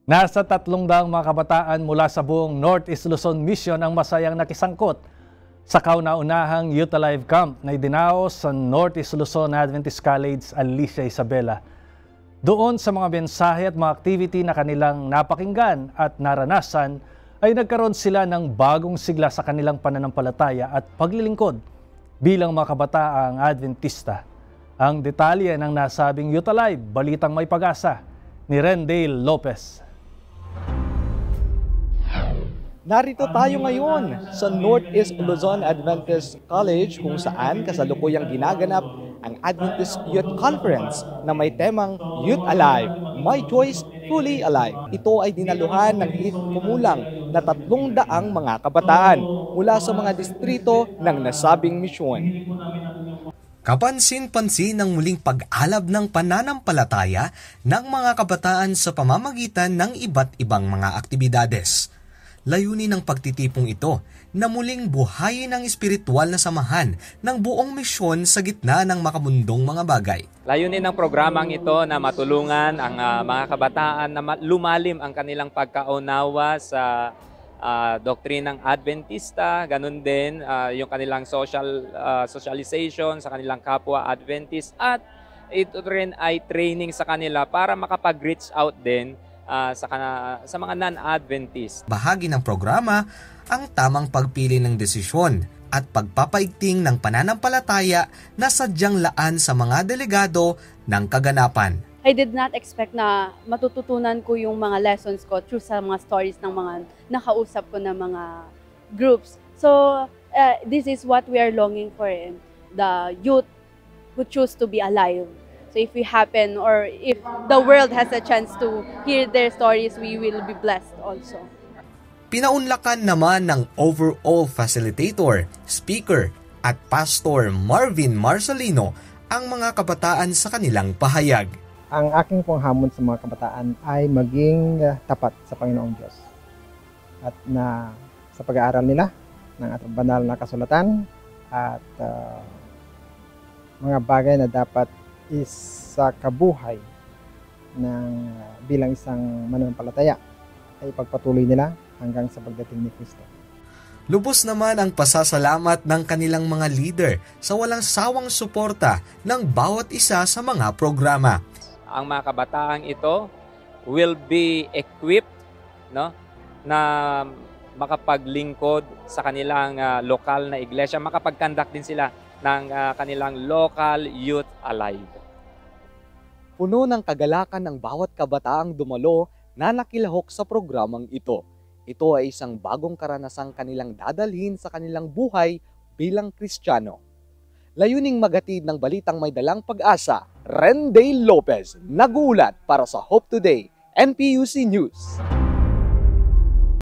Nasa 300 mga kabataan mula sa buong Northeast Luzon Mission ang masayang nakisangkot sa kauna-unahang Youth Alive Camp na idinaos sa Northeast Luzon Adventist College Alicia Isabela. Doon sa mga mensahe at mga activity na kanilang napakinggan at naranasan ay nagkaroon sila ng bagong sigla sa kanilang pananampalataya at paglilingkod bilang mga kabataang Adventista. Ang detalye ng nasabing Youth Alive, Balitang May Pag-asa ni Rendale Lopez. Narito tayo ngayon sa Northeast Luzon Adventist College kung saan kasalukuyang ginaganap ang Adventist Youth Conference na may temang Youth Alive, My Choice, Truly Alive. Ito ay dinaluhan ng kumulang na 300 mga kabataan mula sa mga distrito ng nasabing misyon. Kapansin-pansin ang muling pag-alab ng pananampalataya ng mga kabataan sa pamamagitan ng iba't ibang mga aktibidades. Layunin ng pagtitipong ito na muling buhayin ang espiritual na samahan ng buong misyon sa gitna ng makamundong mga bagay. Layunin ng programang ito na matulungan ang mga kabataan na lumalim ang kanilang pagkaunawa sa doktrinang Adventista, ganun din yung kanilang socialization sa kanilang kapwa Adventist, at ito rin ay training sa kanila para makapag-reach out din sa mga non-Adventist. Bahagi ng programa ang tamang pagpili ng desisyon at pagpapaigting ng pananampalataya na sadyang laan sa mga delegado ng kaganapan. I did not expect na matututunan ko yung mga lessons ko through sa mga stories ng mga nakausap ko na mga groups. So, this is what we are longing for, the youth who choose to be alive. So if we happen, or if the world has a chance to hear their stories, we will be blessed also. Pinaunlakan naman ng overall facilitator, speaker at pastor Marvin Marcelino ang mga kabataan sa kanilang pahayag. Ang aking pong hamon sa mga kabataan ay maging tapat sa Panginoong Diyos. At na sa pag-aaral nila ng ating banal na kasulatan at mga bagay na dapat isa kabuhay ng bilang isang mananampalataya ay pagpatuloy nila hanggang sa pagdating ni Kristo. Lubos naman ang pasasalamat ng kanilang mga leader sa walang sawang suporta ng bawat isa sa mga programa. Ang mga kabataang ito will be equipped, na makapaglingkod sa kanilang lokal na iglesia, makapag-conduct din sila ng kanilang local Youth Alive. Puno ng kagalakan ng bawat kabataang dumalo na nakilahok sa programang ito. Ito ay isang bagong karanasang kanilang dadalhin sa kanilang buhay bilang Kristiyano. Layuning maghatid ng balitang may dalang pag-asa, Rendale Lopez, nagulat para sa Hope Today, NPUC News.